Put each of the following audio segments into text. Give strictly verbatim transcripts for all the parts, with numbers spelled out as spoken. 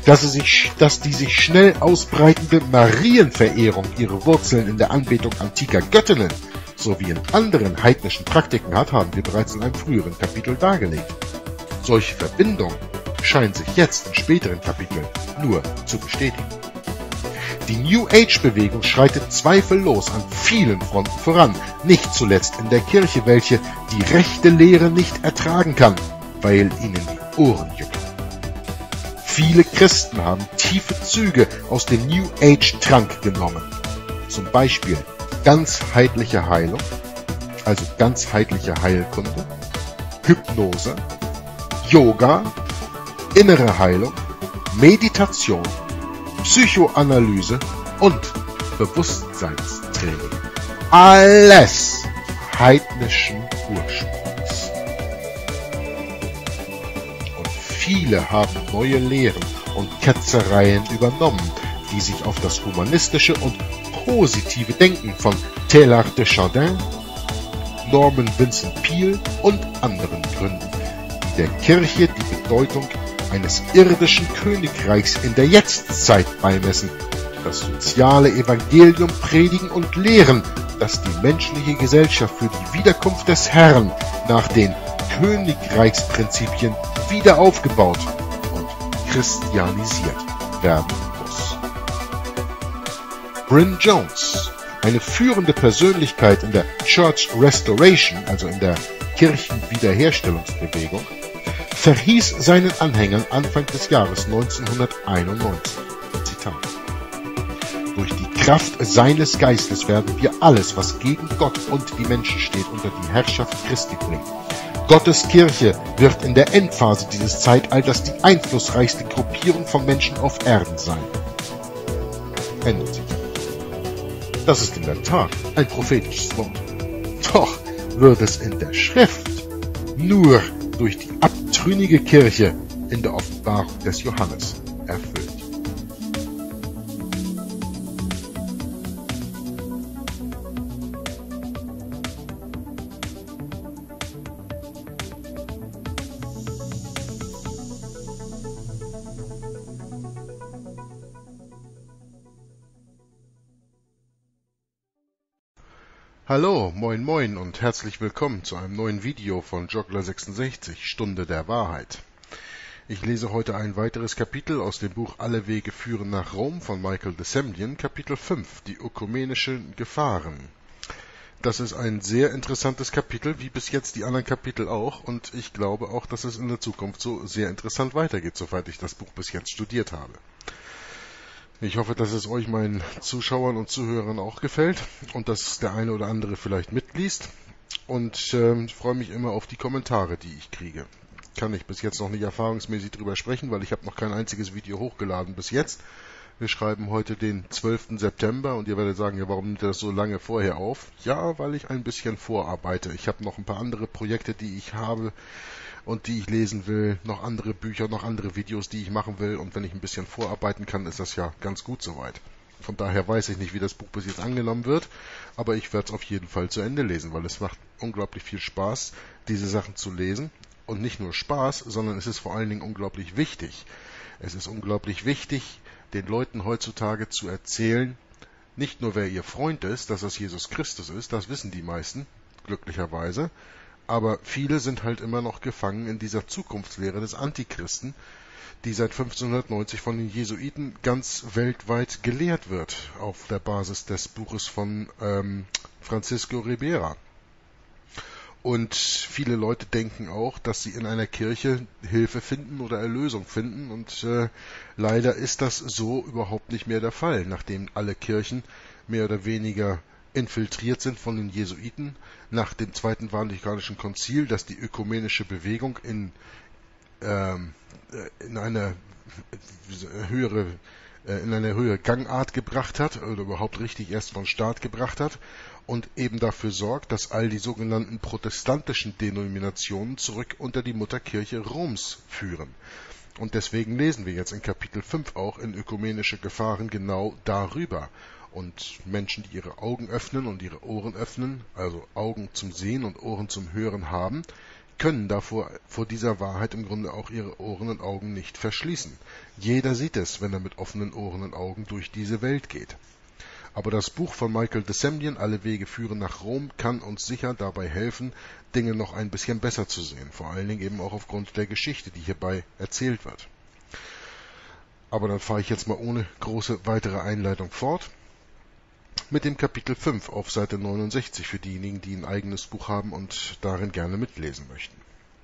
Dass, sie sich, dass die sich schnell ausbreitende Marienverehrung ihre Wurzeln in der Anbetung antiker Göttinnen sowie in anderen heidnischen Praktiken hat, haben wir bereits in einem früheren Kapitel dargelegt. Solche Verbindungen scheinen sich jetzt in späteren Kapiteln nur zu bestätigen. Die New Age-Bewegung schreitet zweifellos an vielen Fronten voran, nicht zuletzt in der Kirche, welche die rechte Lehre nicht ertragen kann, weil ihnen die Ohren jucken. Viele Christen haben tiefe Züge aus dem New Age-Trank genommen, zum Beispiel ganzheitliche Heilung, also ganzheitliche Heilkunde, Hypnose, Yoga, innere Heilung, Meditation, Psychoanalyse und Bewusstseinstraining. Alles heidnischen Ursprungs. Und viele haben neue Lehren und Ketzereien übernommen, die sich auf das humanistische und positive Denken von Teilhard de Chardin, Norman Vincent Peale und anderen gründen, die der Kirche die Bedeutung eines irdischen Königreichs in der Jetztzeit beimessen, das soziale Evangelium predigen und lehren, dass die menschliche Gesellschaft für die Wiederkunft des Herrn nach den Königreichsprinzipien wieder aufgebaut und christianisiert werden muss. Bryn Jones, eine führende Persönlichkeit in der Church Restoration, also in der Kirchenwiederherstellungsbewegung, verhieß seinen Anhängern Anfang des Jahres neunzehnhunderteinundneunzig, Zitat: Durch die Kraft seines Geistes werden wir alles, was gegen Gott und die Menschen steht, unter die Herrschaft Christi bringen. Gottes Kirche wird in der Endphase dieses Zeitalters die einflussreichste Gruppierung von Menschen auf Erden sein. Ende Zitat. Das ist in der Tat ein prophetisches Wort. Doch wird es in der Schrift nur durch die abtrünnige Kirche in der Offenbarung des Johannes erfüllt. Hallo, moin moin und herzlich willkommen zu einem neuen Video von Joggler sechsundsechzig, Stunde der Wahrheit. Ich lese heute ein weiteres Kapitel aus dem Buch Alle Wege führen nach Rom von Michael de Semlyen, Kapitel fünf, die ökumenischen Gefahren. Das ist ein sehr interessantes Kapitel, wie bis jetzt die anderen Kapitel auch, und ich glaube auch, dass es in der Zukunft so sehr interessant weitergeht, soweit ich das Buch bis jetzt studiert habe. Ich hoffe, dass es euch, meinen Zuschauern und Zuhörern, auch gefällt und dass der eine oder andere vielleicht mitliest. Und äh, ich freue mich immer auf die Kommentare, die ich kriege. Kann ich bis jetzt noch nicht erfahrungsmäßig drüber sprechen, weil ich habe noch kein einziges Video hochgeladen bis jetzt. Wir schreiben heute den zwölften September und ihr werdet sagen, ja, warum nimmt ihr das so lange vorher auf? Ja, weil ich ein bisschen vorarbeite. Ich habe noch ein paar andere Projekte, die ich habe und die ich lesen will, noch andere Bücher, noch andere Videos, die ich machen will, und wenn ich ein bisschen vorarbeiten kann, ist das ja ganz gut soweit. Von daher weiß ich nicht, wie das Buch bis jetzt angenommen wird, aber ich werde es auf jeden Fall zu Ende lesen, weil es macht unglaublich viel Spaß, diese Sachen zu lesen, und nicht nur Spaß, sondern es ist vor allen Dingen unglaublich wichtig. Es ist unglaublich wichtig, den Leuten heutzutage zu erzählen, nicht nur wer ihr Freund ist, dass das Jesus Christus ist, das wissen die meisten, glücklicherweise, aber viele sind halt immer noch gefangen in dieser Zukunftslehre des Antichristen, die seit fünfzehnhundertneunzig von den Jesuiten ganz weltweit gelehrt wird, auf der Basis des Buches von ähm, Francisco Ribera. Und viele Leute denken auch, dass sie in einer Kirche Hilfe finden oder Erlösung finden, und äh, leider ist das so überhaupt nicht mehr der Fall, nachdem alle Kirchen mehr oder weniger infiltriert sind von den Jesuiten nach dem Zweiten Vatikanischen Konzil, das die ökumenische Bewegung in, ähm, in eine höhere in eine höhere Gangart gebracht hat oder überhaupt richtig erst von Start gebracht hat und eben dafür sorgt, dass all die sogenannten protestantischen Denominationen zurück unter die Mutterkirche Roms führen. Und deswegen lesen wir jetzt in Kapitel fünf auch in ökumenische Gefahren genau darüber. Und Menschen, die ihre Augen öffnen und ihre Ohren öffnen, also Augen zum Sehen und Ohren zum Hören haben, können davor vor dieser Wahrheit im Grunde auch ihre Ohren und Augen nicht verschließen. Jeder sieht es, wenn er mit offenen Ohren und Augen durch diese Welt geht. Aber das Buch von Michael de Semlyen, Alle Wege führen nach Rom, kann uns sicher dabei helfen, Dinge noch ein bisschen besser zu sehen. Vor allen Dingen eben auch aufgrund der Geschichte, die hierbei erzählt wird. Aber dann fahre ich jetzt mal ohne große weitere Einleitung fort mit dem Kapitel fünf auf Seite neunundsechzig für diejenigen, die ein eigenes Buch haben und darin gerne mitlesen möchten.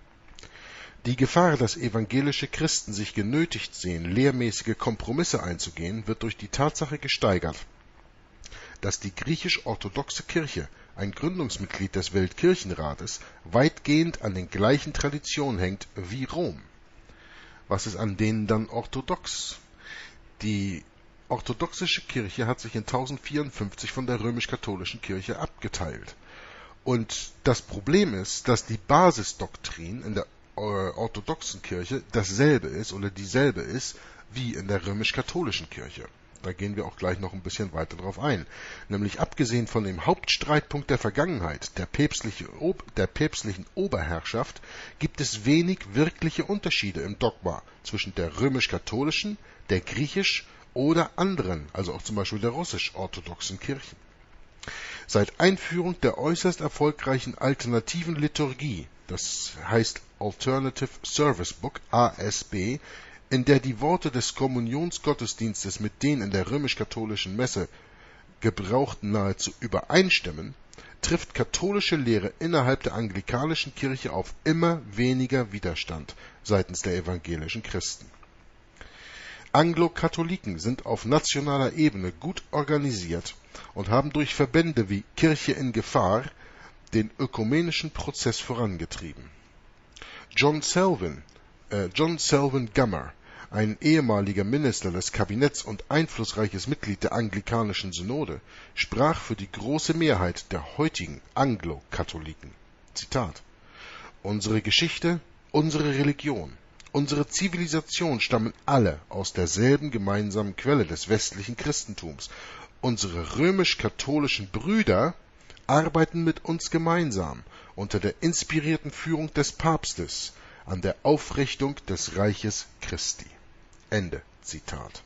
Die Gefahr, dass evangelische Christen sich genötigt sehen, lehrmäßige Kompromisse einzugehen, wird durch die Tatsache gesteigert, dass die griechisch-orthodoxe Kirche, ein Gründungsmitglied des Weltkirchenrates, weitgehend an den gleichen Traditionen hängt wie Rom. Was ist an denen dann orthodox? Die orthodoxische Kirche hat sich in tausendvierundfünfzig von der römisch-katholischen Kirche abgeteilt. Und das Problem ist, dass die Basisdoktrin in der orthodoxen Kirche dasselbe ist oder dieselbe ist wie in der römisch-katholischen Kirche. Da gehen wir auch gleich noch ein bisschen weiter drauf ein. Nämlich abgesehen von dem Hauptstreitpunkt der Vergangenheit, der, päpstliche, der päpstlichen Oberherrschaft, gibt es wenig wirkliche Unterschiede im Dogma zwischen der römisch-katholischen, der griechisch- oder anderen, also auch zum Beispiel der russisch-orthodoxen Kirchen. Seit Einführung der äußerst erfolgreichen alternativen Liturgie, das heißt Alternative Service Book, A S B, in der die Worte des Kommunionsgottesdienstes mit den in der römisch-katholischen Messe gebrauchten nahezu übereinstimmen, trifft katholische Lehre innerhalb der anglikanischen Kirche auf immer weniger Widerstand seitens der evangelischen Christen. Anglo-Katholiken sind auf nationaler Ebene gut organisiert und haben durch Verbände wie Kirche in Gefahr den ökumenischen Prozess vorangetrieben. John Selwyn, äh, John Selwyn Gummer, ein ehemaliger Minister des Kabinetts und einflussreiches Mitglied der anglikanischen Synode, sprach für die große Mehrheit der heutigen Anglo-Katholiken. Zitat: Unsere Geschichte, unsere Religion, unsere Zivilisation stammen alle aus derselben gemeinsamen Quelle des westlichen Christentums. Unsere römisch-katholischen Brüder arbeiten mit uns gemeinsam unter der inspirierten Führung des Papstes an der Aufrichtung des Reiches Christi. Ende Zitat.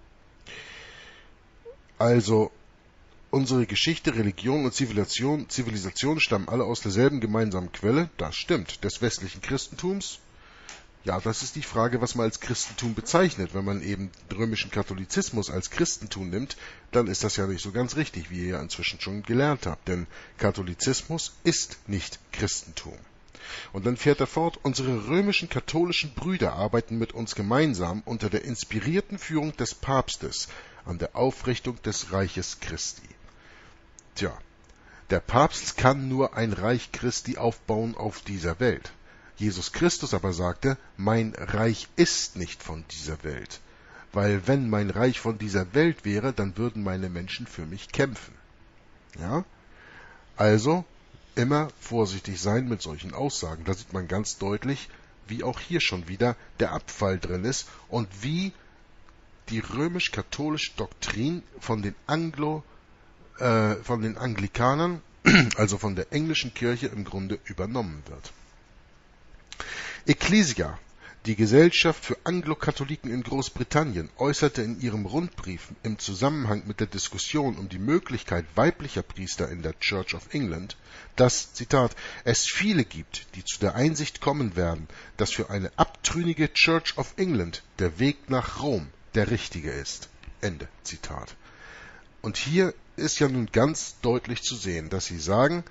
Also, unsere Geschichte, Religion und Zivilisation, Zivilisation stammen alle aus derselben gemeinsamen Quelle, das stimmt, des westlichen Christentums. Ja, das ist die Frage, was man als Christentum bezeichnet. Wenn man eben den römischen Katholizismus als Christentum nimmt, dann ist das ja nicht so ganz richtig, wie ihr ja inzwischen schon gelernt habt. Denn Katholizismus ist nicht Christentum. Und dann fährt er fort, unsere römischen katholischen Brüder arbeiten mit uns gemeinsam unter der inspirierten Führung des Papstes an der Aufrichtung des Reiches Christi. Tja, der Papst kann nur ein Reich Christi aufbauen auf dieser Welt. Jesus Christus aber sagte, mein Reich ist nicht von dieser Welt, weil wenn mein Reich von dieser Welt wäre, dann würden meine Menschen für mich kämpfen. Ja? Also immer vorsichtig sein mit solchen Aussagen. Da sieht man ganz deutlich, wie auch hier schon wieder der Abfall drin ist und wie die römisch-katholische Doktrin von den Anglo, äh, von den Anglikanern, also von der englischen Kirche im Grunde übernommen wird. Ecclesia, die Gesellschaft für Anglo-Katholiken in Großbritannien, äußerte in ihrem Rundbrief im Zusammenhang mit der Diskussion um die Möglichkeit weiblicher Priester in der Church of England, dass, Zitat, es viele gibt, die zu der Einsicht kommen werden, dass für eine abtrünnige Church of England der Weg nach Rom der richtige ist. Ende Zitat. Und hier ist ja nun ganz deutlich zu sehen, dass sie sagen,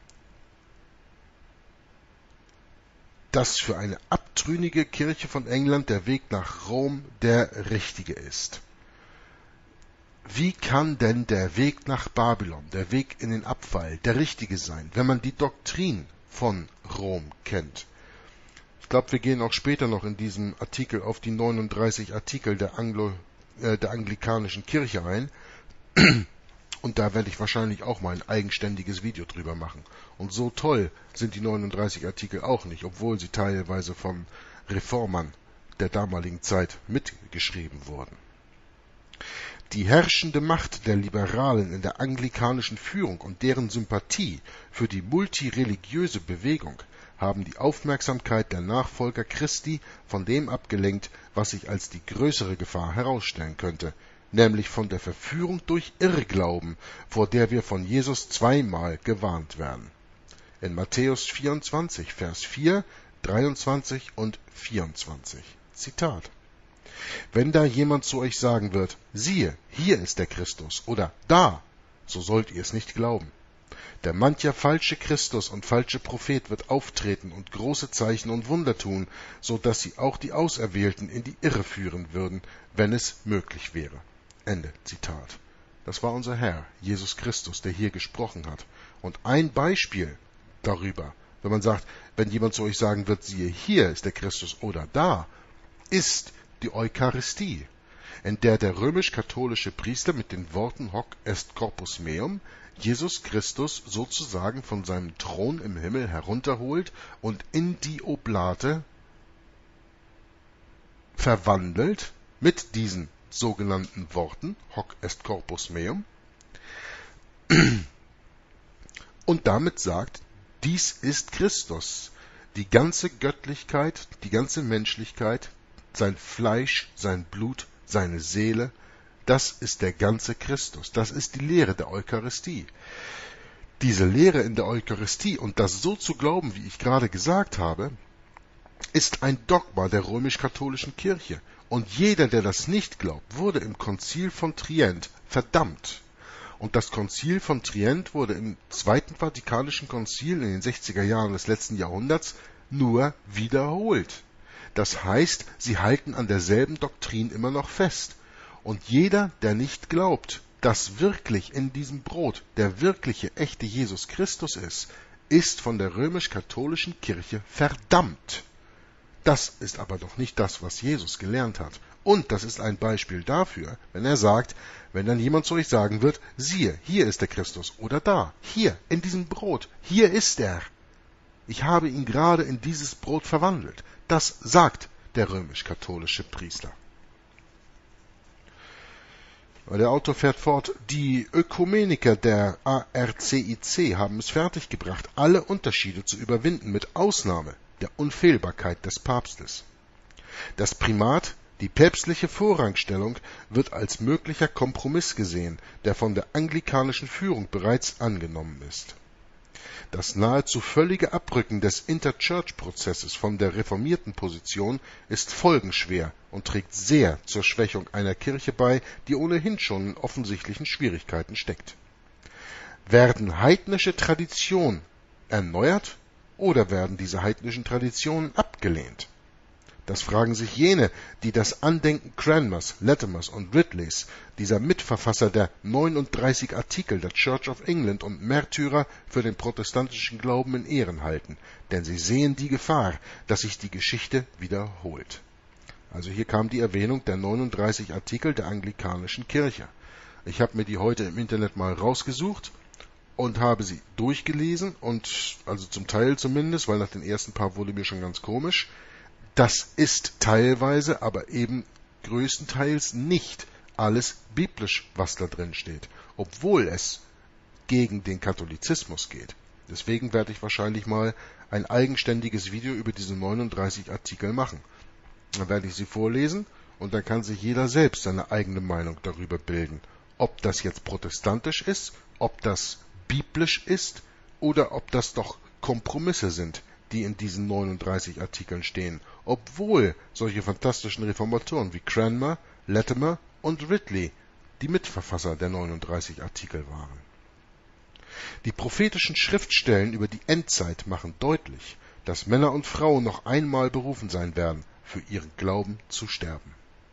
dass für eine abtrünnige Kirche von England der Weg nach Rom der richtige ist. Wie kann denn der Weg nach Babylon, der Weg in den Abfall, der richtige sein, wenn man die Doktrin von Rom kennt? Ich glaube, wir gehen auch später noch in diesem Artikel auf die neununddreißig Artikel der, Anglo, äh, der anglikanischen Kirche ein. Und da werde ich wahrscheinlich auch mal ein eigenständiges Video drüber machen. Und so toll sind die neununddreißig Artikel auch nicht, obwohl sie teilweise von Reformern der damaligen Zeit mitgeschrieben wurden. Die herrschende Macht der Liberalen in der anglikanischen Führung und deren Sympathie für die multireligiöse Bewegung haben die Aufmerksamkeit der Nachfolger Christi von dem abgelenkt, was sich als die größere Gefahr herausstellen könnte, nämlich von der Verführung durch Irrglauben, vor der wir von Jesus zweimal gewarnt werden. In Matthäus vierundzwanzig, Vers vier, dreiundzwanzig und vierundzwanzig. Zitat: Wenn da jemand zu euch sagen wird, siehe, hier ist der Christus, oder da, so sollt ihr es nicht glauben. Denn mancher falsche Christus und falsche Prophet wird auftreten und große Zeichen und Wunder tun, so dass sie auch die Auserwählten in die Irre führen würden, wenn es möglich wäre. Ende Zitat. Das war unser Herr, Jesus Christus, der hier gesprochen hat. Und ein Beispiel darüber, wenn man sagt, wenn jemand zu euch sagen wird, siehe, hier ist der Christus oder da, ist die Eucharistie, in der der römisch-katholische Priester mit den Worten Hoc est corpus meum Jesus Christus sozusagen von seinem Thron im Himmel herunterholt und in die Oblate verwandelt mit diesen sogenannten Worten Hoc est corpus meum und damit sagt, dies ist Christus, die ganze Göttlichkeit, die ganze Menschlichkeit, sein Fleisch, sein Blut, seine Seele, das ist der ganze Christus, das ist die Lehre der Eucharistie. Diese Lehre in der Eucharistie und das so zu glauben, wie ich gerade gesagt habe, ist ein Dogma der römisch-katholischen Kirche. Und jeder, der das nicht glaubt, wurde im Konzil von Trient verdammt. Und das Konzil von Trient wurde im Zweiten Vatikanischen Konzil in den sechziger Jahren des letzten Jahrhunderts nur wiederholt. Das heißt, sie halten an derselben Doktrin immer noch fest. Und jeder, der nicht glaubt, dass wirklich in diesem Brot der wirkliche, echte Jesus Christus ist, ist von der römisch-katholischen Kirche verdammt. Das ist aber doch nicht das, was Jesus gelernt hat. Und das ist ein Beispiel dafür, wenn er sagt, wenn dann jemand zu euch sagen wird, siehe, hier ist der Christus oder da, hier, in diesem Brot, hier ist er. Ich habe ihn gerade in dieses Brot verwandelt. Das sagt der römisch-katholische Priester. Der Autor fährt fort, die Ökumeniker der A R C I C haben es fertiggebracht, alle Unterschiede zu überwinden, mit Ausnahme der Unfehlbarkeit des Papstes. Das Primat, die päpstliche Vorrangstellung, wird als möglicher Kompromiss gesehen, der von der anglikanischen Führung bereits angenommen ist. Das nahezu völlige Abrücken des Interchurch-Prozesses von der reformierten Position ist folgenschwer und trägt sehr zur Schwächung einer Kirche bei, die ohnehin schon in offensichtlichen Schwierigkeiten steckt. Werden heidnische Traditionen erneuert oder werden diese heidnischen Traditionen abgelehnt? Das fragen sich jene, die das Andenken Cranmers, Latimers und Ridleys, dieser Mitverfasser der neununddreißig Artikel der Church of England und Märtyrer für den protestantischen Glauben in Ehren halten, denn sie sehen die Gefahr, dass sich die Geschichte wiederholt. Also hier kam die Erwähnung der neununddreißig Artikel der anglikanischen Kirche. Ich habe mir die heute im Internet mal rausgesucht und habe sie durchgelesen und, also zum Teil zumindest, weil nach den ersten paar wurde mir schon ganz komisch. Das ist teilweise, aber eben größtenteils nicht alles biblisch, was da drin steht, obwohl es gegen den Katholizismus geht. Deswegen werde ich wahrscheinlich mal ein eigenständiges Video über diese neununddreißig Artikel machen. Dann werde ich sie vorlesen und dann kann sich jeder selbst seine eigene Meinung darüber bilden, ob das jetzt protestantisch ist, ob das biblisch ist oder ob das doch Kompromisse sind, die in diesen neununddreißig Artikeln stehen, obwohl solche fantastischen Reformatoren wie Cranmer, Latimer und Ridley die Mitverfasser der neununddreißig Artikel waren. Die prophetischen Schriftstellen über die Endzeit machen deutlich, dass Männer und Frauen noch einmal berufen sein werden, für ihren Glauben zu sterben.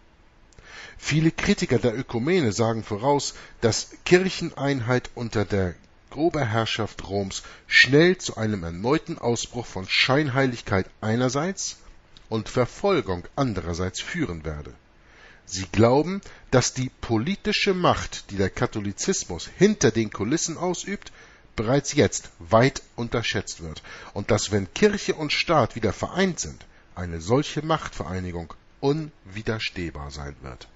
Viele Kritiker der Ökumene sagen voraus, dass Kircheneinheit unter der Oberherrschaft Roms schnell zu einem erneuten Ausbruch von Scheinheiligkeit einerseits und Verfolgung andererseits führen werde. Sie glauben, dass die politische Macht, die der Katholizismus hinter den Kulissen ausübt, bereits jetzt weit unterschätzt wird und dass, wenn Kirche und Staat wieder vereint sind, eine solche Machtvereinigung unwiderstehbar sein wird.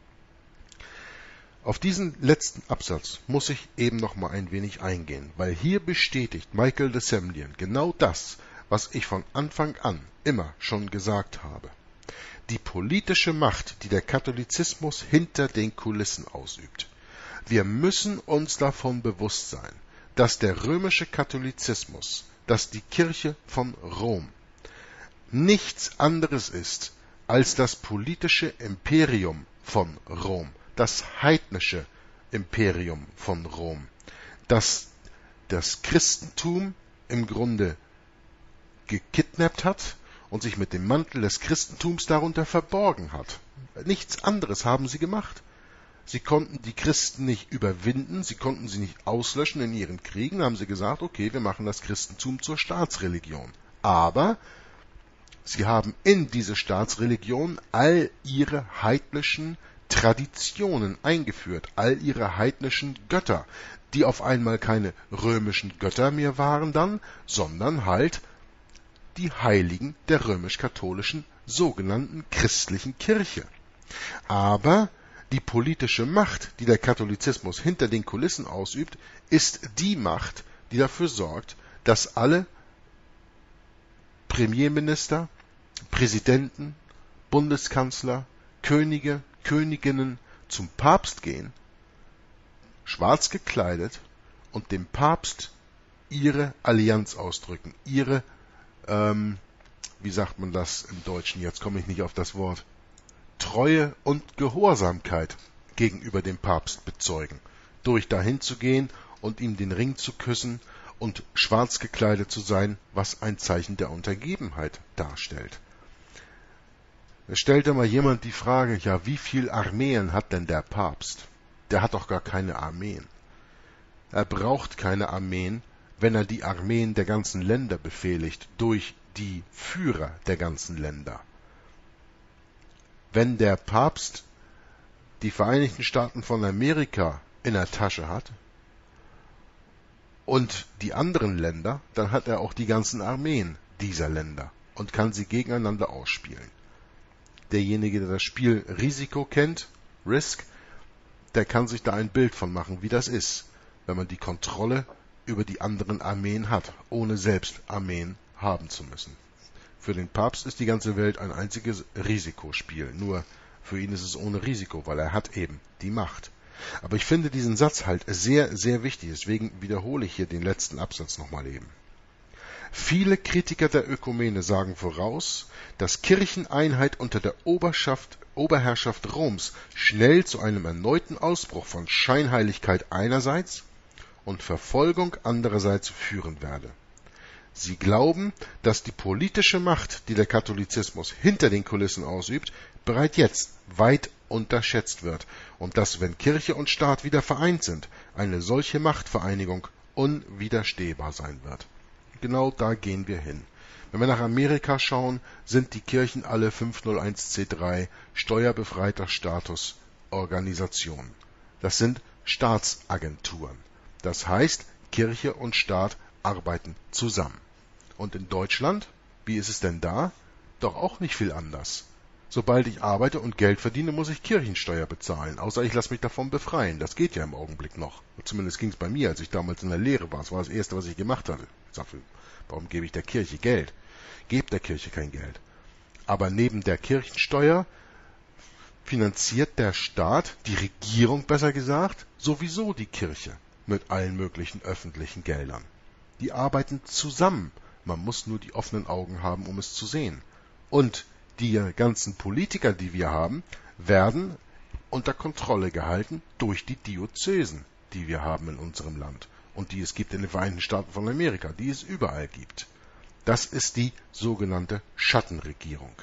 Auf diesen letzten Absatz muss ich eben noch mal ein wenig eingehen, weil hier bestätigt Michael de Semlyen genau das, was ich von Anfang an immer schon gesagt habe. Die politische Macht, die der Katholizismus hinter den Kulissen ausübt. Wir müssen uns davon bewusst sein, dass der römische Katholizismus, dass die Kirche von Rom nichts anderes ist als das politische Imperium von Rom, das heidnische Imperium von Rom, das das Christentum im Grunde gekidnappt hat und sich mit dem Mantel des Christentums darunter verborgen hat. Nichts anderes haben sie gemacht. Sie konnten die Christen nicht überwinden, sie konnten sie nicht auslöschen in ihren Kriegen, da haben sie gesagt, okay, wir machen das Christentum zur Staatsreligion. Aber sie haben in diese Staatsreligion all ihre heidnischen Traditionen eingeführt, all ihre heidnischen Götter, die auf einmal keine römischen Götter mehr waren dann, sondern halt die Heiligen der römisch-katholischen sogenannten christlichen Kirche. Aber die politische Macht, die der Katholizismus hinter den Kulissen ausübt, ist die Macht, die dafür sorgt, dass alle Premierminister, Präsidenten, Bundeskanzler, Könige, Königinnen zum Papst gehen, schwarz gekleidet und dem Papst ihre Allianz ausdrücken, ihre, ähm, wie sagt man das im Deutschen, jetzt komme ich nicht auf das Wort, Treue und Gehorsamkeit gegenüber dem Papst bezeugen, durch dahin zu gehen und ihm den Ring zu küssen und schwarz gekleidet zu sein, was ein Zeichen der Untergebenheit darstellt. Es stellte mal jemand die Frage, ja, wie viel Armeen hat denn der Papst? Der hat doch gar keine Armeen. Er braucht keine Armeen, wenn er die Armeen der ganzen Länder befehligt, durch die Führer der ganzen Länder. Wenn der Papst die Vereinigten Staaten von Amerika in der Tasche hat und die anderen Länder, dann hat er auch die ganzen Armeen dieser Länder und kann sie gegeneinander ausspielen. Derjenige, der das Spiel Risiko kennt, Risk, der kann sich da ein Bild von machen, wie das ist, wenn man die Kontrolle über die anderen Armeen hat, ohne selbst Armeen haben zu müssen. Für den Papst ist die ganze Welt ein einziges Risikospiel, nur für ihn ist es ohne Risiko, weil er hat eben die Macht. Aber ich finde diesen Satz halt sehr, sehr wichtig, deswegen wiederhole ich hier den letzten Absatz nochmal eben. Viele Kritiker der Ökumene sagen voraus, dass Kircheneinheit unter der Oberschaft, Oberherrschaft Roms schnell zu einem erneuten Ausbruch von Scheinheiligkeit einerseits und Verfolgung andererseits führen werde. Sie glauben, dass die politische Macht, die der Katholizismus hinter den Kulissen ausübt, bereits jetzt weit unterschätzt wird und dass, wenn Kirche und Staat wieder vereint sind, eine solche Machtvereinigung unwiderstehbar sein wird. Genau da gehen wir hin. Wenn wir nach Amerika schauen, sind die Kirchen alle fünf null eins C drei steuerbefreiter Status Organisationen. Das sind Staatsagenturen. Das heißt, Kirche und Staat arbeiten zusammen. Und in Deutschland, wie ist es denn da? Doch auch nicht viel anders. Sobald ich arbeite und Geld verdiene, muss ich Kirchensteuer bezahlen, außer ich lasse mich davon befreien. Das geht ja im Augenblick noch. Zumindest ging es bei mir, als ich damals in der Lehre war. Das war das Erste, was ich gemacht hatte. Ich sagte, warum gebe ich der Kirche Geld? Gebt der Kirche kein Geld. Aber neben der Kirchensteuer finanziert der Staat, die Regierung besser gesagt, sowieso die Kirche mit allen möglichen öffentlichen Geldern. Die arbeiten zusammen. Man muss nur die offenen Augen haben, um es zu sehen. Und die ganzen Politiker, die wir haben, werden unter Kontrolle gehalten durch die Diözesen, die wir haben in unserem Land und die es gibt in den Vereinigten Staaten von Amerika, die es überall gibt. Das ist die sogenannte Schattenregierung.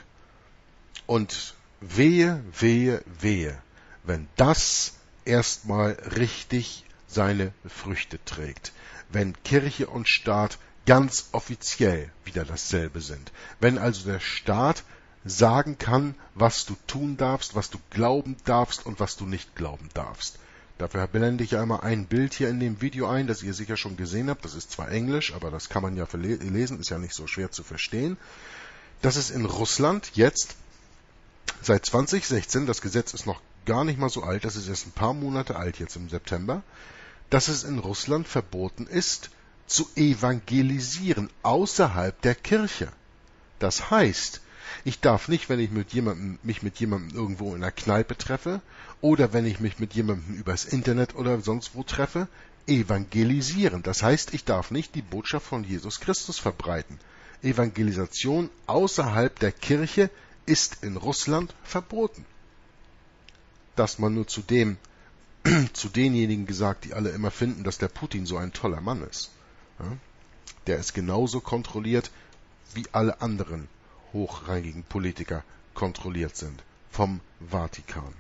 Und wehe, wehe, wehe, wenn das erstmal richtig seine Früchte trägt, wenn Kirche und Staat ganz offiziell wieder dasselbe sind, wenn also der Staat sagen kann, was du tun darfst, was du glauben darfst und was du nicht glauben darfst. Dafür blende ich einmal ein Bild hier in dem Video ein, das ihr sicher schon gesehen habt. Das ist zwar Englisch, aber das kann man ja lesen, ist ja nicht so schwer zu verstehen. Das ist in Russland jetzt seit zwanzig sechzehn, das Gesetz ist noch gar nicht mal so alt, das ist erst ein paar Monate alt jetzt im September, dass es in Russland verboten ist, zu evangelisieren außerhalb der Kirche. Das heißt, ich darf nicht, wenn ich mit jemandem, mich mit jemandem irgendwo in einer Kneipe treffe oder wenn ich mich mit jemandem übers Internet oder sonst wo treffe, evangelisieren. Das heißt, ich darf nicht die Botschaft von Jesus Christus verbreiten. Evangelisation außerhalb der Kirche ist in Russland verboten. Das man nur zu dem, zu denjenigen gesagt, die alle immer finden, dass der Putin so ein toller Mann ist. Ja? Der ist genauso kontrolliert, wie alle anderen hochrangigen Politiker kontrolliert sind vom Vatikan.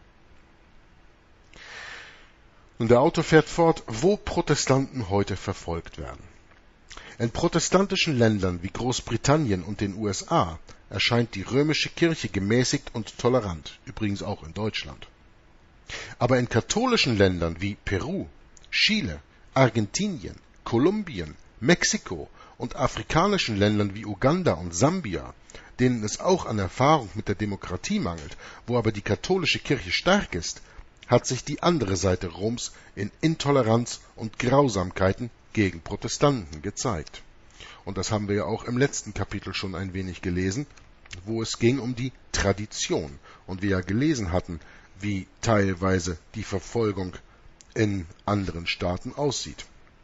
Und der Autor fährt fort, wo Protestanten heute verfolgt werden. In protestantischen Ländern wie Großbritannien und den U S A erscheint die römische Kirche gemäßigt und tolerant, übrigens auch in Deutschland. Aber in katholischen Ländern wie Peru, Chile, Argentinien, Kolumbien, Mexiko und afrikanischen Ländern wie Uganda und Sambia, denen es auch an Erfahrung mit der Demokratie mangelt, wo aber die katholische Kirche stark ist, hat sich die andere Seite Roms in Intoleranz und Grausamkeiten gegen Protestanten gezeigt. Und das haben wir ja auch im letzten Kapitel schon ein wenig gelesen, wo es ging um die Tradition und wir ja gelesen hatten, wie teilweise die Verfolgung in anderen Staaten aussieht.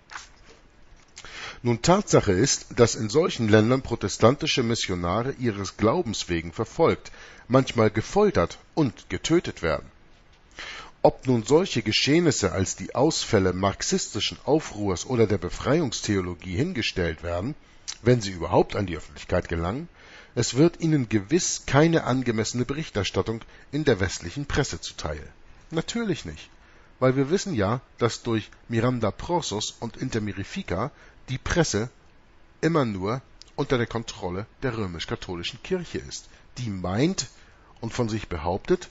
Nun, Tatsache ist, dass in solchen Ländern protestantische Missionare ihres Glaubens wegen verfolgt, manchmal gefoltert und getötet werden. Ob nun solche Geschehnisse als die Ausfälle marxistischen Aufruhrs oder der Befreiungstheologie hingestellt werden, wenn sie überhaupt an die Öffentlichkeit gelangen, es wird ihnen gewiss keine angemessene Berichterstattung in der westlichen Presse zuteil. Natürlich nicht, weil wir wissen ja, dass durch Miranda Prosos und Intermirifica die Presse immer nur unter der Kontrolle der römisch-katholischen Kirche ist, die meint und von sich behauptet,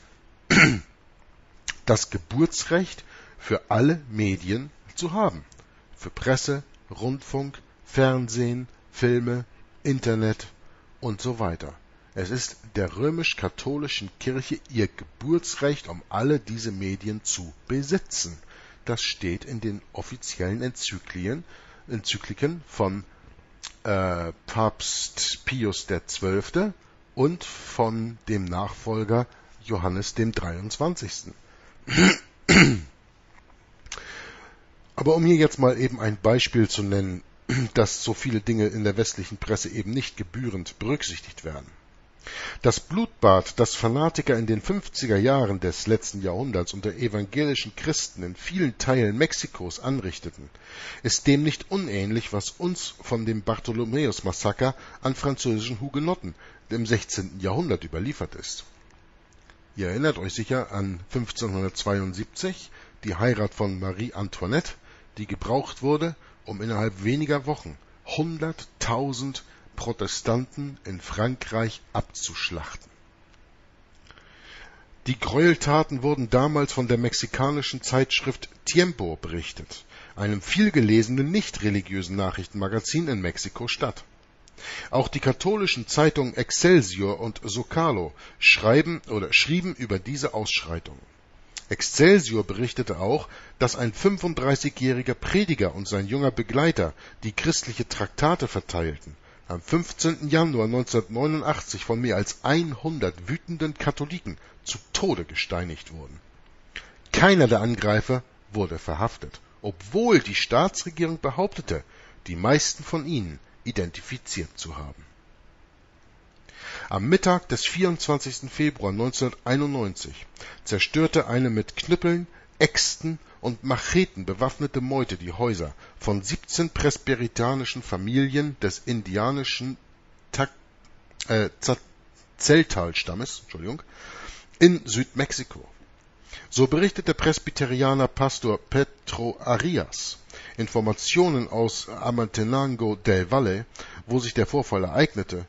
das Geburtsrecht für alle Medien zu haben. Für Presse, Rundfunk, Fernsehen, Filme, Internet und so weiter. Es ist der römisch-katholischen Kirche ihr Geburtsrecht, um alle diese Medien zu besitzen. Das steht in den offiziellen Enzykliken, Enzykliken von äh, Papst Pius der Zwölfte und von dem Nachfolger Johannes dem dreiundzwanzigsten. Aber um hier jetzt mal eben ein Beispiel zu nennen, dass so viele Dinge in der westlichen Presse eben nicht gebührend berücksichtigt werden. Das Blutbad, das Fanatiker in den fünfziger Jahren des letzten Jahrhunderts unter evangelischen Christen in vielen Teilen Mexikos anrichteten, ist dem nicht unähnlich, was uns von dem Bartholomäus-Massaker an französischen Hugenotten im sechzehnten Jahrhundert überliefert ist. Ihr erinnert euch sicher an fünfzehnhundertzweiundsiebzig, die Heirat von Marie Antoinette, die gebraucht wurde, um innerhalb weniger Wochen hunderttausend Protestanten in Frankreich abzuschlachten. Die Gräueltaten wurden damals von der mexikanischen Zeitschrift Tiempo berichtet, einem vielgelesenen nicht-religiösen Nachrichtenmagazin in Mexiko-Stadt. Auch die katholischen Zeitungen Excelsior und Zocalo schreiben oder schrieben über diese Ausschreitungen. Excelsior berichtete auch, dass ein fünfunddreißigjähriger Prediger und sein junger Begleiter, die christliche Traktate verteilten, am fünfzehnten Januar neunzehnhundertneunundachtzig von mehr als hundert wütenden Katholiken zu Tode gesteinigt wurden. Keiner der Angreifer wurde verhaftet, obwohl die Staatsregierung behauptete, die meisten von ihnen identifiziert zu haben. Am Mittag des vierundzwanzigsten Februar neunzehnhunderteinundneunzig zerstörte eine mit Knüppeln, Äxten und Macheten bewaffnete Meute die Häuser von siebzehn presbyterianischen Familien des indianischen äh, Zeltal-Stammes Entschuldigung, in Südmexiko. So berichtet der Presbyterianer Pastor Pedro Arias. Informationen aus Amantenango del Valle, wo sich der Vorfall ereignete,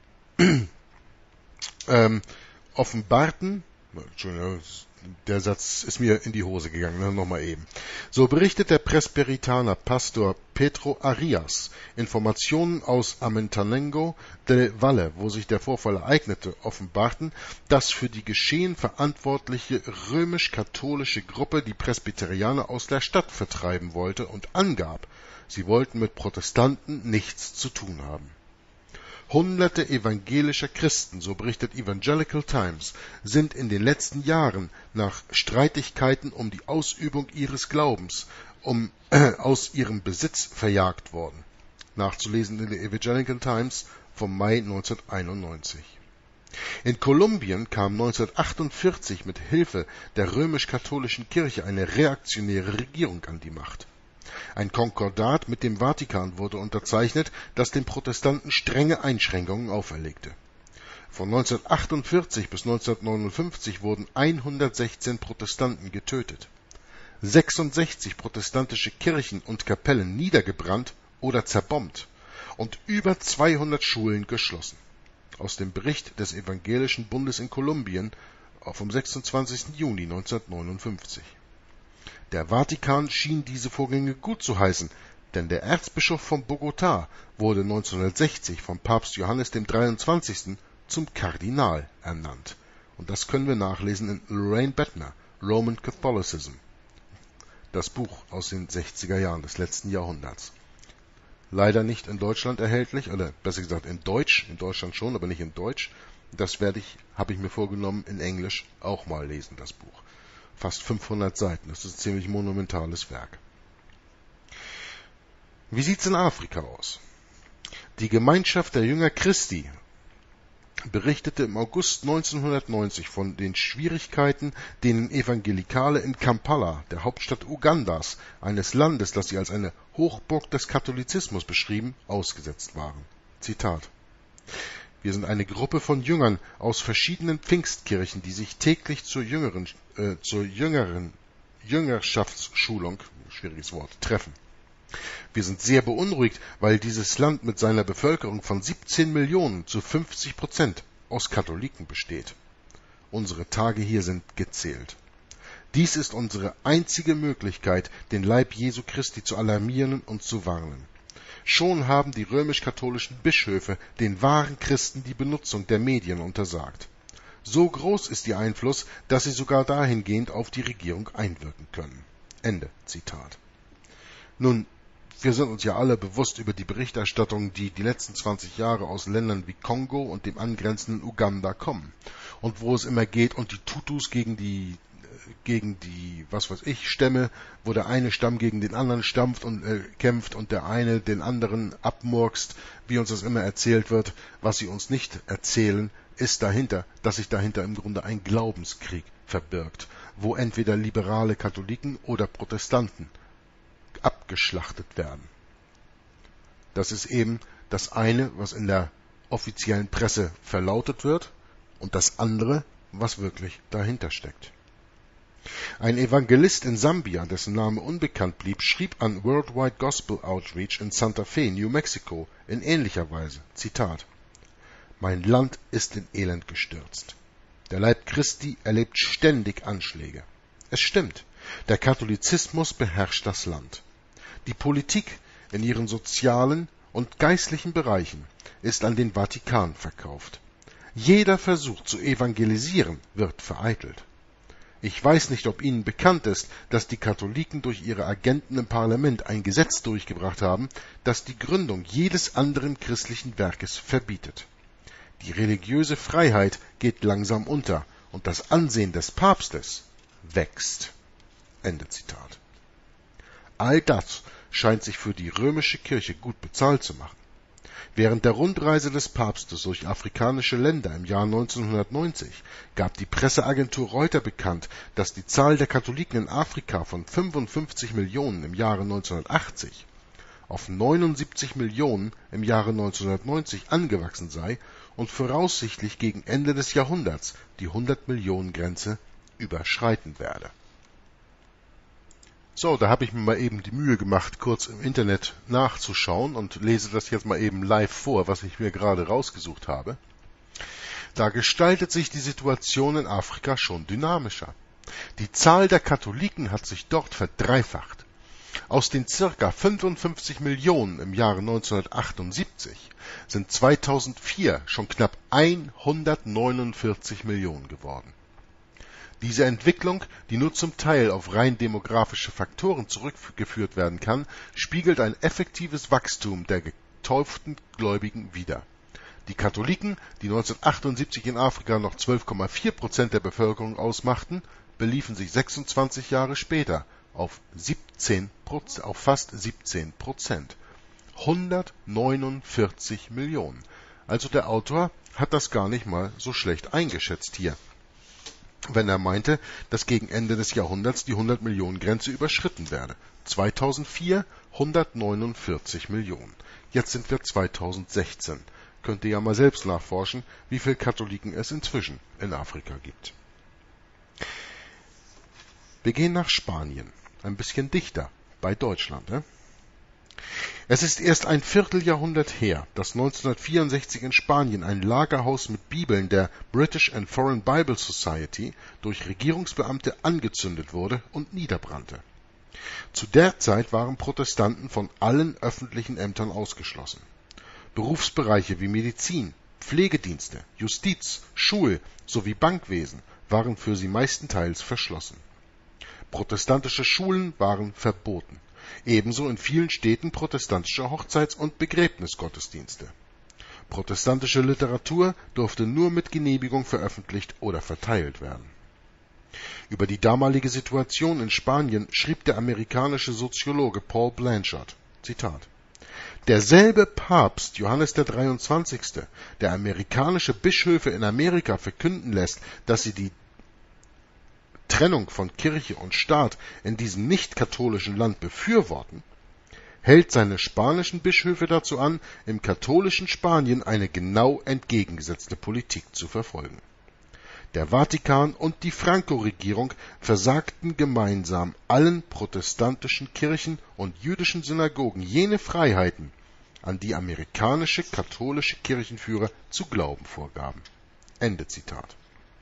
ähm, offenbarten, Entschuldigung, der Satz ist mir in die Hose gegangen, ne? Nochmal eben. So berichtet der Presbyterianer Pastor Pedro Arias. Informationen aus Amantenango del Valle, wo sich der Vorfall ereignete, offenbarten, dass für die Geschehen verantwortliche römisch-katholische Gruppe die Presbyterianer aus der Stadt vertreiben wollte und angab, Sie wollten mit Protestanten nichts zu tun haben. Hunderte evangelischer Christen, so berichtet Evangelical Times, sind in den letzten Jahren nach Streitigkeiten um die Ausübung ihres Glaubens um, äh, aus ihrem Besitz verjagt worden. Nachzulesen in der Evangelical Times vom Mai neunzehnhunderteinundneunzig. In Kolumbien kam neunzehnhundertachtundvierzig mit Hilfe der römisch-katholischen Kirche eine reaktionäre Regierung an die Macht. Ein Konkordat mit dem Vatikan wurde unterzeichnet, das den Protestanten strenge Einschränkungen auferlegte. Von neunzehnhundertachtundvierzig bis neunzehnhundertneunundfünfzig wurden hundertsechzehn Protestanten getötet, sechsundsechzig protestantische Kirchen und Kapellen niedergebrannt oder zerbombt und über zweihundert Schulen geschlossen. Aus dem Bericht des Evangelischen Bundes in Kolumbien vom sechsundzwanzigsten Juni neunzehnhundertneunundfünfzig. Der Vatikan schien diese Vorgänge gut zu heißen, denn der Erzbischof von Bogotá wurde neunzehnhundertsechzig vom Papst Johannes dem dreiundzwanzigsten zum Kardinal ernannt. Und das können wir nachlesen in Lorraine Bettner, Roman Catholicism, das Buch aus den sechziger Jahren des letzten Jahrhunderts. Leider nicht in Deutschland erhältlich, oder besser gesagt in Deutsch, in Deutschland schon, aber nicht in Deutsch. Das werde ich, habe ich mir vorgenommen, in Englisch auch mal lesen, das Buch. Fast fünfhundert Seiten, das ist ein ziemlich monumentales Werk. Wie sieht's in Afrika aus? Die Gemeinschaft der Jünger Christi berichtete im August neunzehnhundertneunzig von den Schwierigkeiten, denen Evangelikale in Kampala, der Hauptstadt Ugandas, eines Landes, das sie als eine Hochburg des Katholizismus beschrieben, ausgesetzt waren. Zitat: Wir sind eine Gruppe von Jüngern aus verschiedenen Pfingstkirchen, die sich täglich zur jüngeren, äh, zur jüngeren Jüngerschaftsschulung, schwieriges Wort, treffen. Wir sind sehr beunruhigt, weil dieses Land mit seiner Bevölkerung von siebzehn Millionen zu fünfzig Prozent aus Katholiken besteht. Unsere Tage hier sind gezählt. Dies ist unsere einzige Möglichkeit, den Leib Jesu Christi zu alarmieren und zu warnen. Schon haben die römisch-katholischen Bischöfe den wahren Christen die Benutzung der Medien untersagt. So groß ist ihr Einfluss, dass sie sogar dahingehend auf die Regierung einwirken können. Ende Zitat. Nun, wir sind uns ja alle bewusst über die Berichterstattung, die die letzten zwanzig Jahre aus Ländern wie Kongo und dem angrenzenden Uganda kommen. Und wo es immer geht, und die Tutus gegen die, gegen die, was weiß ich, Stämme, wo der eine Stamm gegen den anderen stampft und äh, kämpft und der eine den anderen abmurkst, wie uns das immer erzählt wird. Was sie uns nicht erzählen, ist dahinter, dass sich dahinter im Grunde ein Glaubenskrieg verbirgt, wo entweder liberale Katholiken oder Protestanten abgeschlachtet werden. Das ist eben das eine, was in der offiziellen Presse verlautet wird, und das andere, was wirklich dahinter steckt. Ein Evangelist in Sambia, dessen Name unbekannt blieb, schrieb an Worldwide Gospel Outreach in Santa Fe, New Mexico, in ähnlicher Weise, Zitat: Mein Land ist in Elend gestürzt. Der Leib Christi erlebt ständig Anschläge. Es stimmt, der Katholizismus beherrscht das Land. Die Politik in ihren sozialen und geistlichen Bereichen ist an den Vatikan verkauft. Jeder Versuch zu evangelisieren wird vereitelt. Ich weiß nicht, ob Ihnen bekannt ist, dass die Katholiken durch ihre Agenten im Parlament ein Gesetz durchgebracht haben, das die Gründung jedes anderen christlichen Werkes verbietet. Die religiöse Freiheit geht langsam unter und das Ansehen des Papstes wächst. Ende Zitat. All das scheint sich für die römische Kirche gut bezahlt zu machen. Während der Rundreise des Papstes durch afrikanische Länder im Jahr neunzehnhundertneunzig gab die Presseagentur Reuters bekannt, dass die Zahl der Katholiken in Afrika von fünfundfünfzig Millionen im Jahre neunzehnhundertachtzig auf neunundsiebzig Millionen im Jahre neunzehnhundertneunzig angewachsen sei und voraussichtlich gegen Ende des Jahrhunderts die hundert-Millionen-Grenze überschreiten werde. So, da habe ich mir mal eben die Mühe gemacht, kurz im Internet nachzuschauen und lese das jetzt mal eben live vor, was ich mir gerade rausgesucht habe. Da gestaltet sich die Situation in Afrika schon dynamischer. Die Zahl der Katholiken hat sich dort verdreifacht. Aus den circa fünfundfünfzig Millionen im Jahre neunzehnhundertachtundsiebzig sind zweitausendvier schon knapp hundertneunundvierzig Millionen geworden. Diese Entwicklung, die nur zum Teil auf rein demografische Faktoren zurückgeführt werden kann, spiegelt ein effektives Wachstum der getauften Gläubigen wider. Die Katholiken, die neunzehnhundertachtundsiebzig in Afrika noch zwölf Komma vier Prozent der Bevölkerung ausmachten, beliefen sich sechsundzwanzig Jahre später auf, siebzehn, auf fast siebzehn Prozent. hundertneunundvierzig Millionen. Also der Autor hat das gar nicht mal so schlecht eingeschätzt hier, wenn er meinte, dass gegen Ende des Jahrhunderts die hundert-Millionen-Grenze überschritten werde. zweitausendvier hundertneunundvierzig Millionen. Jetzt sind wir zweitausendsechzehn. Könnt ihr ja mal selbst nachforschen, wie viele Katholiken es inzwischen in Afrika gibt. Wir gehen nach Spanien, ein bisschen dichter bei Deutschland. Ne? Es ist erst ein Vierteljahrhundert her, dass neunzehnhundertvierundsechzig in Spanien ein Lagerhaus mit Bibeln der British and Foreign Bible Society durch Regierungsbeamte angezündet wurde und niederbrannte. Zu der Zeit waren Protestanten von allen öffentlichen Ämtern ausgeschlossen. Berufsbereiche wie Medizin, Pflegedienste, Justiz, Schul- sowie Bankwesen waren für sie meistenteils verschlossen. Protestantische Schulen waren verboten, ebenso in vielen Städten protestantische Hochzeits- und Begräbnisgottesdienste. Protestantische Literatur durfte nur mit Genehmigung veröffentlicht oder verteilt werden. Über die damalige Situation in Spanien schrieb der amerikanische Soziologe Paul Blanchard, Zitat: Derselbe Papst Johannes der dreiundzwanzigste, der amerikanische Bischöfe in Amerika verkünden lässt, dass sie die Trennung von Kirche und Staat in diesem nicht-katholischen Land befürworten, hält seine spanischen Bischöfe dazu an, im katholischen Spanien eine genau entgegengesetzte Politik zu verfolgen. Der Vatikan und die Franco-Regierung versagten gemeinsam allen protestantischen Kirchen und jüdischen Synagogen jene Freiheiten, an die amerikanische katholische Kirchenführer zu glauben vorgaben. Ende Zitat.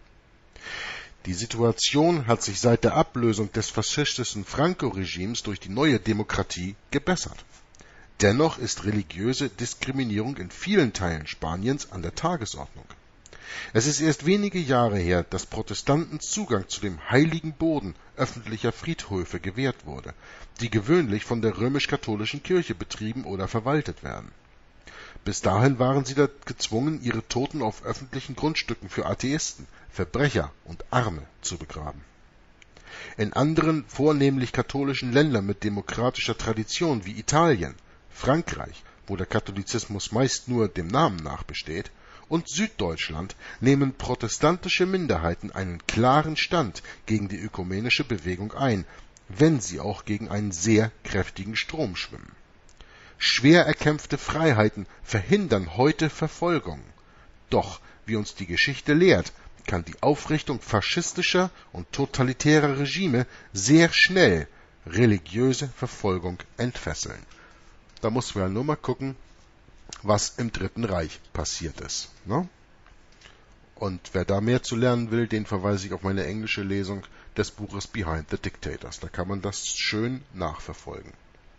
Die Situation hat sich seit der Ablösung des faschistischen Franco-Regimes durch die neue Demokratie gebessert. Dennoch ist religiöse Diskriminierung in vielen Teilen Spaniens an der Tagesordnung. Es ist erst wenige Jahre her, dass Protestanten Zugang zu dem heiligen Boden öffentlicher Friedhöfe gewährt wurde, die gewöhnlich von der römisch-katholischen Kirche betrieben oder verwaltet werden. Bis dahin waren sie gezwungen, ihre Toten auf öffentlichen Grundstücken für Atheisten, Verbrecher und Arme zu begraben. In anderen, vornehmlich katholischen Ländern mit demokratischer Tradition wie Italien, Frankreich, wo der Katholizismus meist nur dem Namen nach besteht, und Süddeutschland nehmen protestantische Minderheiten einen klaren Stand gegen die ökumenische Bewegung ein, wenn sie auch gegen einen sehr kräftigen Strom schwimmen. Schwer erkämpfte Freiheiten verhindern heute Verfolgung. Doch, wie uns die Geschichte lehrt, kann die Aufrichtung faschistischer und totalitärer Regime sehr schnell religiöse Verfolgung entfesseln. Da muss man ja nur mal gucken, was im Dritten Reich passiert ist. Ne? Und wer da mehr zu lernen will, den verweise ich auf meine englische Lesung des Buches Behind the Dictators. Da kann man das schön nachverfolgen.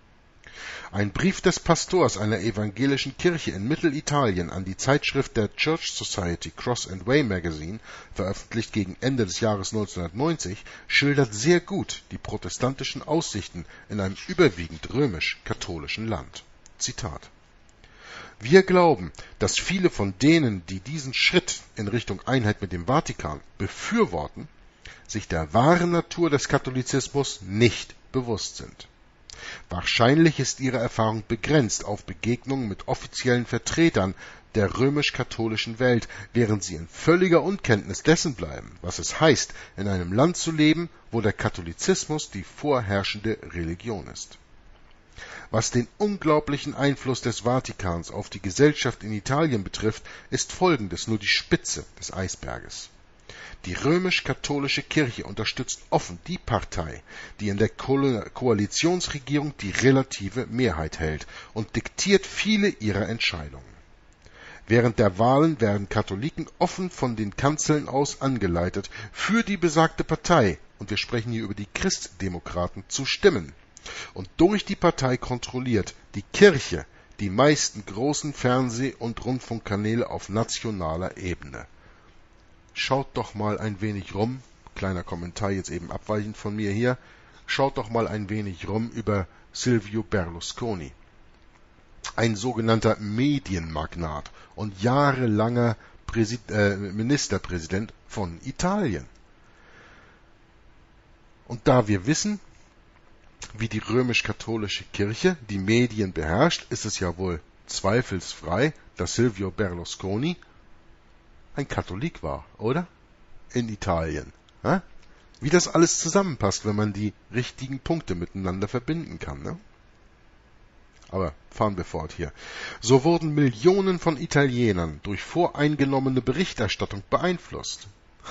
Ein Brief des Pastors einer evangelischen Kirche in Mittelitalien an die Zeitschrift der Church Society Cross and Way Magazine, veröffentlicht gegen Ende des Jahres neunzehnhundertneunzig, schildert sehr gut die protestantischen Aussichten in einem überwiegend römisch-katholischen Land. Zitat: Wir glauben, dass viele von denen, die diesen Schritt in Richtung Einheit mit dem Vatikan befürworten, sich der wahren Natur des Katholizismus nicht bewusst sind. Wahrscheinlich ist ihre Erfahrung begrenzt auf Begegnungen mit offiziellen Vertretern der römisch-katholischen Welt, während sie in völliger Unkenntnis dessen bleiben, was es heißt, in einem Land zu leben, wo der Katholizismus die vorherrschende Religion ist. Was den unglaublichen Einfluss des Vatikans auf die Gesellschaft in Italien betrifft, ist Folgendes nur die Spitze des Eisberges. Die römisch-katholische Kirche unterstützt offen die Partei, die in der Ko- Koalitionsregierung die relative Mehrheit hält und diktiert viele ihrer Entscheidungen. Während der Wahlen werden Katholiken offen von den Kanzeln aus angeleitet, für die besagte Partei, und wir sprechen hier über die Christdemokraten, zu stimmen. Und durch die Partei kontrolliert die Kirche die meisten großen Fernseh- und Rundfunkkanäle auf nationaler Ebene. Schaut doch mal ein wenig rum, kleiner Kommentar jetzt eben abweichend von mir hier, schaut doch mal ein wenig rum über Silvio Berlusconi. Ein sogenannter Medienmagnat und jahrelanger Präsid äh, Ministerpräsident von Italien. Und da wir wissen, wie die römisch-katholische Kirche die Medien beherrscht, ist es ja wohl zweifelsfrei, dass Silvio Berlusconi ein Katholik war, oder? In Italien. Ja? Wie das alles zusammenpasst, wenn man die richtigen Punkte miteinander verbinden kann, ne? Aber fahren wir fort hier. So wurden Millionen von Italienern durch voreingenommene Berichterstattung beeinflusst.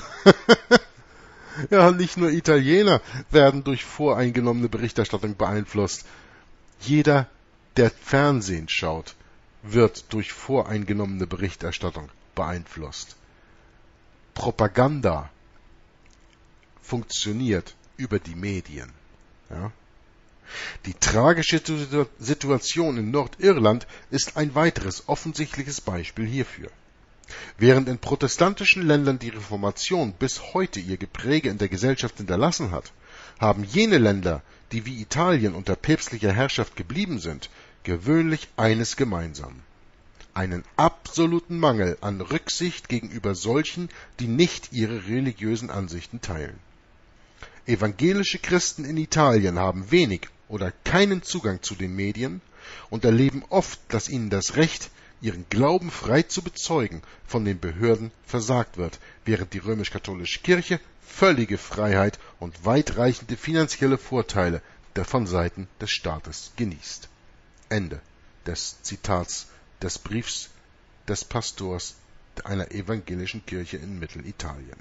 Ja, nicht nur Italiener werden durch voreingenommene Berichterstattung beeinflusst. Jeder, der Fernsehen schaut, wird durch voreingenommene Berichterstattung beeinflusst. Propaganda funktioniert über die Medien. Ja? Die tragische Situation in Nordirland ist ein weiteres offensichtliches Beispiel hierfür. Während in protestantischen Ländern die Reformation bis heute ihr Gepräge in der Gesellschaft hinterlassen hat, haben jene Länder, die wie Italien unter päpstlicher Herrschaft geblieben sind, gewöhnlich eines gemeinsam: einen absoluten Mangel an Rücksicht gegenüber solchen, die nicht ihre religiösen Ansichten teilen. Evangelische Christen in Italien haben wenig oder keinen Zugang zu den Medien und erleben oft, dass ihnen das Recht, ihren Glauben frei zu bezeugen, von den Behörden versagt wird, während die römisch-katholische Kirche völlige Freiheit und weitreichende finanzielle Vorteile von Seiten des Staates genießt. Ende des Zitats des Briefs des Pastors einer evangelischen Kirche in Mittelitalien.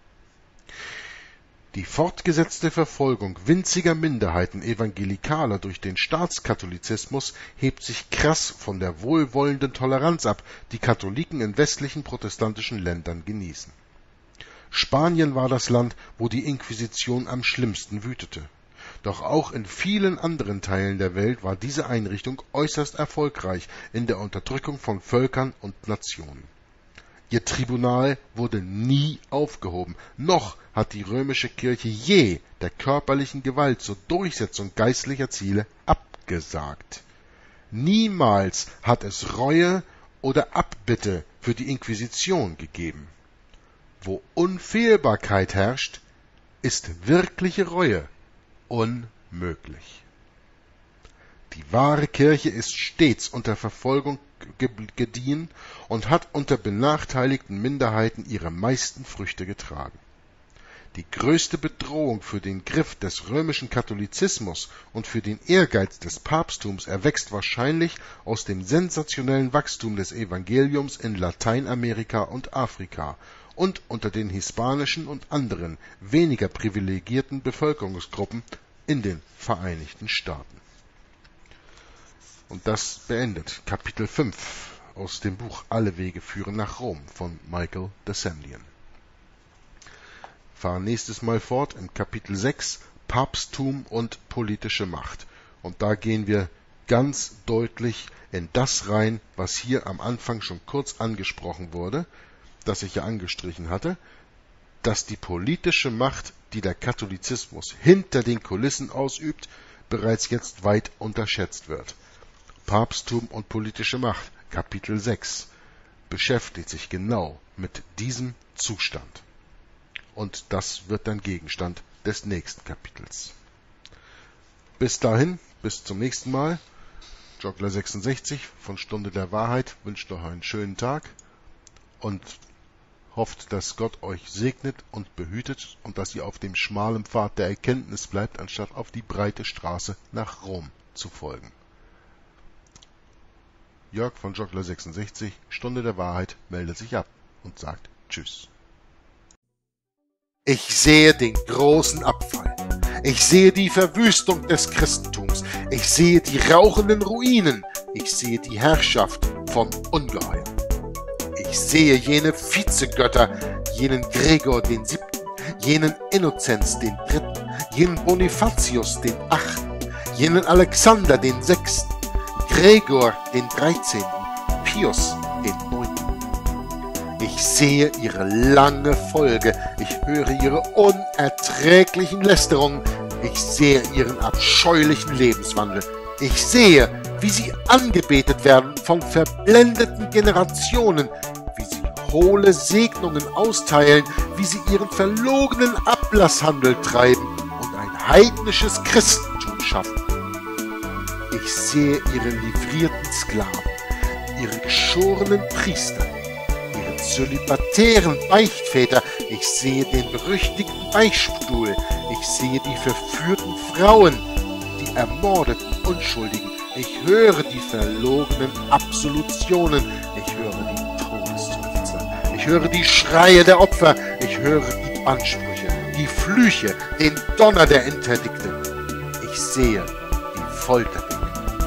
Die fortgesetzte Verfolgung winziger Minderheiten Evangelikaler durch den Staatskatholizismus hebt sich krass von der wohlwollenden Toleranz ab, die Katholiken in westlichen protestantischen Ländern genießen. Spanien war das Land, wo die Inquisition am schlimmsten wütete. Doch auch in vielen anderen Teilen der Welt war diese Einrichtung äußerst erfolgreich in der Unterdrückung von Völkern und Nationen. Ihr Tribunal wurde nie aufgehoben, noch hat die römische Kirche je der körperlichen Gewalt zur Durchsetzung geistlicher Ziele abgesagt. Niemals hat es Reue oder Abbitte für die Inquisition gegeben. Wo Unfehlbarkeit herrscht, ist wirkliche Reue unmöglich. Die wahre Kirche ist stets unter Verfolgung gediehen und hat unter benachteiligten Minderheiten ihre meisten Früchte getragen. Die größte Bedrohung für den Griff des römischen Katholizismus und für den Ehrgeiz des Papsttums erwächst wahrscheinlich aus dem sensationellen Wachstum des Evangeliums in Lateinamerika und Afrika und unter den hispanischen und anderen weniger privilegierten Bevölkerungsgruppen in den Vereinigten Staaten. Und das beendet Kapitel fünf aus dem Buch Alle Wege führen nach Rom von Michael de Semlyen. Fahren nächstes Mal fort in Kapitel sechs Papsttum und politische Macht. Und da gehen wir ganz deutlich in das rein, was hier am Anfang schon kurz angesprochen wurde, das ich ja angestrichen hatte, dass die politische Macht, die der Katholizismus hinter den Kulissen ausübt, bereits jetzt weit unterschätzt wird. Papsttum und politische Macht, Kapitel sechs, beschäftigt sich genau mit diesem Zustand. Und das wird dann Gegenstand des nächsten Kapitels. Bis dahin, bis zum nächsten Mal. Joggler sechsundsechzig von Stunde der Wahrheit wünscht noch einen schönen Tag und hofft, dass Gott euch segnet und behütet und dass ihr auf dem schmalen Pfad der Erkenntnis bleibt, anstatt auf die breite Straße nach Rom zu folgen. Jörg von Joggler sechsundsechzig, Stunde der Wahrheit, meldet sich ab und sagt Tschüss. Ich sehe den großen Abfall. Ich sehe die Verwüstung des Christentums. Ich sehe die rauchenden Ruinen. Ich sehe die Herrschaft von Ungeheuern. Ich sehe jene Vizegötter, jenen Gregor den Siebten, jenen Innozenz den Dritten, jenen Bonifatius den Achten, jenen Alexander den Sechsten, Gregor den Dreizehnten, Pius den Neunten. Ich sehe ihre lange Folge. Ich höre ihre unerträglichen Lästerungen. Ich sehe ihren abscheulichen Lebenswandel. Ich sehe, wie sie angebetet werden von verblendeten Generationen, wie sie hohle Segnungen austeilen, wie sie ihren verlogenen Ablasshandel treiben und ein heidnisches Christentum schaffen. Ich sehe ihre livrierten Sklaven, ihre geschorenen Priester, ihre zölibatären Beichtväter. Ich sehe den berüchtigten Beichtstuhl. Ich sehe die verführten Frauen, die ermordeten Unschuldigen. Ich höre die verlogenen Absolutionen. Ich höre die Todesseufzer. Ich höre die Schreie der Opfer. Ich höre die Bannsprüche, die Flüche, den Donner der Interdikte. Ich sehe die Foltergänge.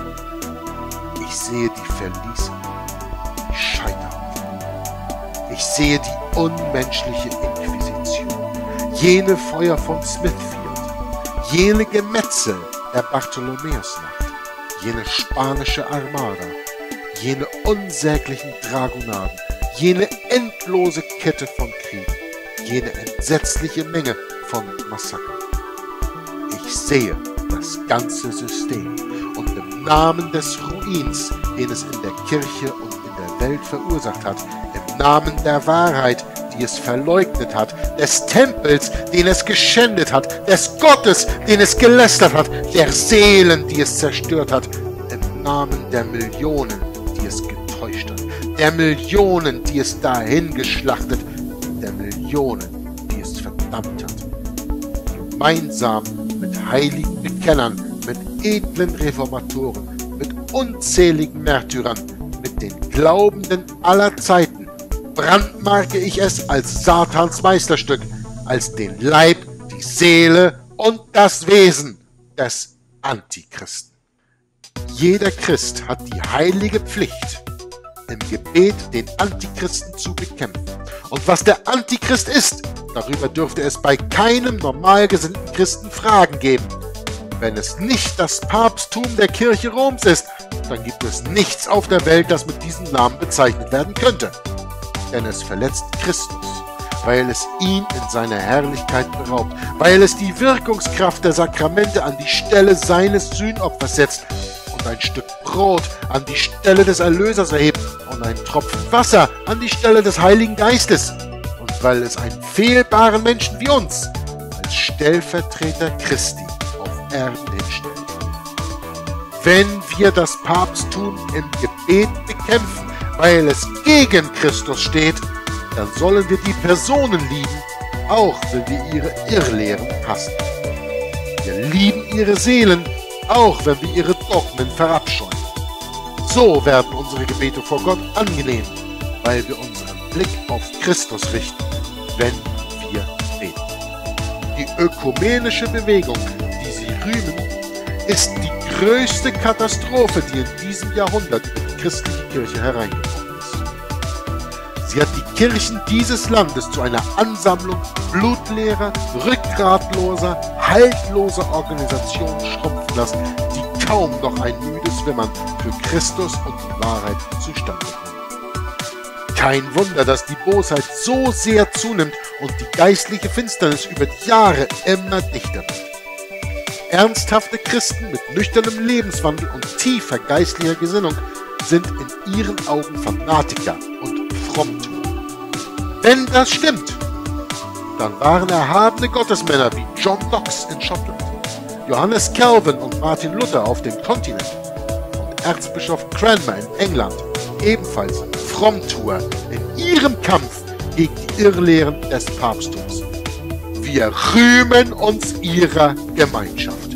Ich sehe die Verliese, die Scheiterhaufen. Ich sehe die unmenschliche Inquisition, jene Feuer von Smithfield, jene Gemetzel der Bartholomäusnacht, jene spanische Armada, jene unsäglichen Dragonaden, jene endlose Kette von Kriegen, jene entsetzliche Menge von Massakern. Ich sehe das ganze System und im Namen des Ruins, den es in der Kirche und in der Welt verursacht hat, im Namen der Wahrheit, die es verleugnet hat, des Tempels, den es geschändet hat, des Gottes, den es gelästert hat, der Seelen, die es zerstört hat, im Namen der Millionen, die es getäuscht hat, der Millionen, die es dahingeschlachtet, der Millionen, die es verdammt hat. Gemeinsam mit heiligen Bekennern, mit edlen Reformatoren, mit unzähligen Märtyrern, mit den Glaubenden aller Zeiten, brandmarke ich es als Satans Meisterstück, als den Leib, die Seele und das Wesen des Antichristen. Jeder Christ hat die heilige Pflicht, im Gebet den Antichristen zu bekämpfen. Und was der Antichrist ist, darüber dürfte es bei keinem normal gesinnten Christen Fragen geben. Wenn es nicht das Papsttum der Kirche Roms ist, dann gibt es nichts auf der Welt, das mit diesem Namen bezeichnet werden könnte. Denn es verletzt Christus, weil es ihn in seiner Herrlichkeit beraubt, weil es die Wirkungskraft der Sakramente an die Stelle seines Sühnopfers setzt und ein Stück Brot an die Stelle des Erlösers erhebt und ein Tropfen Wasser an die Stelle des Heiligen Geistes und weil es einen fehlbaren Menschen wie uns als Stellvertreter Christi auf Erden hinstellt. Wenn wir das Papsttum im Gebet bekämpfen, weil es gegen Christus steht, dann sollen wir die Personen lieben, auch wenn wir ihre Irrlehren hassen. Wir lieben ihre Seelen, auch wenn wir ihre Dogmen verabscheuen. So werden unsere Gebete vor Gott angenehm, weil wir unseren Blick auf Christus richten, wenn wir beten. Die ökumenische Bewegung, die sie rühmen, ist die größte Katastrophe, die in diesem Jahrhundert über die christliche Kirche hereingekommen ist. Sie hat die Kirchen dieses Landes zu einer Ansammlung blutleerer, rückgratloser, haltloser Organisationen schrumpfen lassen, die kaum noch ein müdes Wimmern für Christus und die Wahrheit zustande bringen. Kein Wunder, dass die Bosheit so sehr zunimmt und die geistliche Finsternis über die Jahre immer dichter wird. Ernsthafte Christen mit nüchternem Lebenswandel und tiefer geistlicher Gesinnung sind in ihren Augen Fanatiker und Frommtuer. Wenn das stimmt, dann waren erhabene Gottesmänner wie John Knox in Schottland, Johannes Calvin und Martin Luther auf dem Kontinent und Erzbischof Cranmer in England ebenfalls Frommtuer in ihrem Kampf gegen die Irrlehren des Papsttums. Wir rühmen uns ihrer Gemeinschaft.